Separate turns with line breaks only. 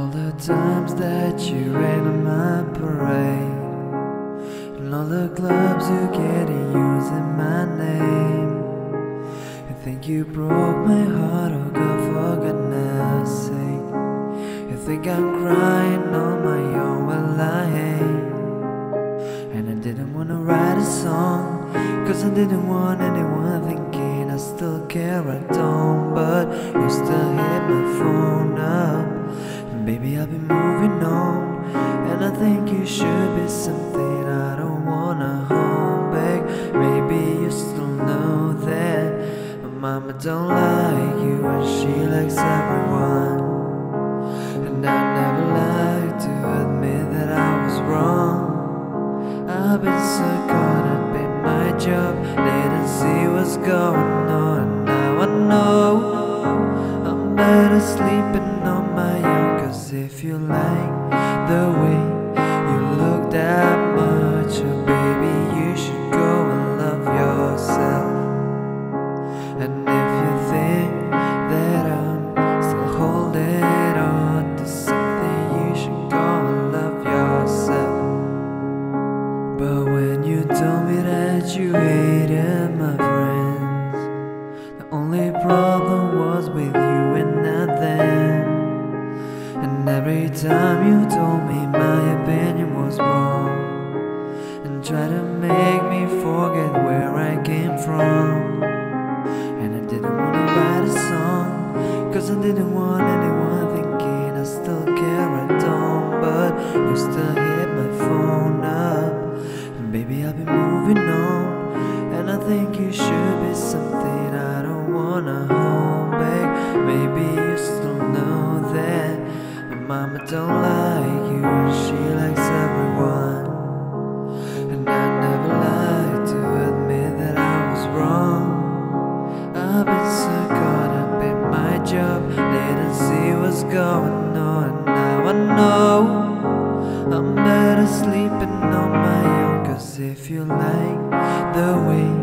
all the times that you rain on my parade, and all the clubs you get in using my name. You think you broke my heart, oh God, for goodness sake. You think I'm crying on my own, well I ain't. And I didn't wanna write a song, cause I didn't want anyone thinking I still care, I don't. But you still hit my phone up, and baby I'll be moving on. And I think you should be something I don't wanna hold back. Maybe you still know that my mama don't like you and she likes everyone. And I never like to admit that I was wrong. I've been so caught up in my job, didn't see what's going on. Now I know I'm better sleeping on my own. Cause if you like the way you look that much, oh baby, you should go and love yourself. And if you think that I'm still holding on to something, you should go and love yourself. But when you told me that you hated my friends, the only problem was with you and not them. And every time you told me my opinion was wrong, and tried to make me forget where I came from. And I didn't wanna write a song, cause I didn't want anyone thinking I still care, I don't. But you still hit my phone up, and baby I'll be moving on. And I think you should be something I don't wanna hold back. Maybe you still know that my mama don't like you and she likes everyone. And I never like to admit that I was wrong. I've been so caught up in my job, didn't see what's going on. Now I know I'm better sleeping on my own. Cause if you like the way